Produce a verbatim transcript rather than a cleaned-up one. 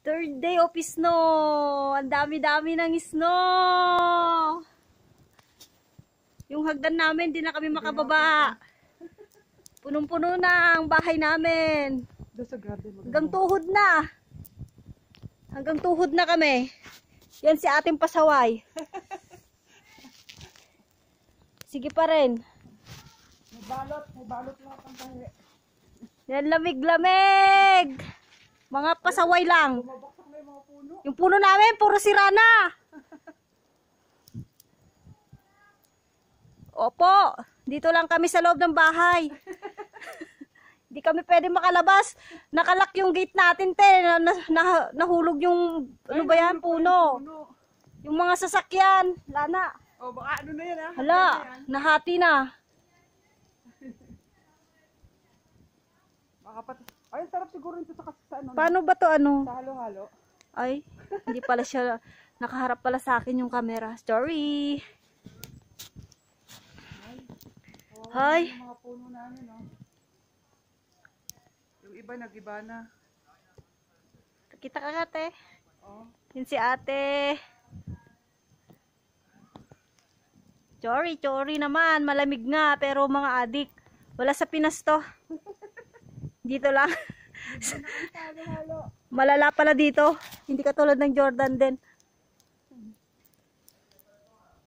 Third day of snow. Ang dami-dami ng snow. Yung hagdan namin, di na kami makababa. Punong-puno na ang bahay namin. Hanggang tuhod na. Hanggang tuhod na kami. Yan si ating pasaway. Sige pa rin. May balot, may balot lang ang tahi. Yan, lamig-lamig. Mga pasaway lang. Bumabaksak na yung mga puno. Yung puno namin, puro sira na. Opo, dito lang kami sa loob ng bahay. Hindi kami pwede makalabas. Nakalak yung gate natin, te. Na, na, na, nahulog yung, ano ba yan, puno. Yung mga sasakyan. Lana. O, baka ano na yan, ha? Hala, nahati na. Makapat. Ay, sarap siguro nito sa, sa ano. Paano ba to, ano? Sa halo-halo. Ay, hindi pala siya, nakaharap pala sa akin yung camera. Story. Hi. Yung mga puno namin, no? Yung iba, nag-iba na. Kita ka ate. Oh. Yun si ate. Chori, chori naman. Malamig nga, pero mga adik. Wala sa Pinas to. Dito lang. Malala pala dito. Hindi katulad ng Jordan din.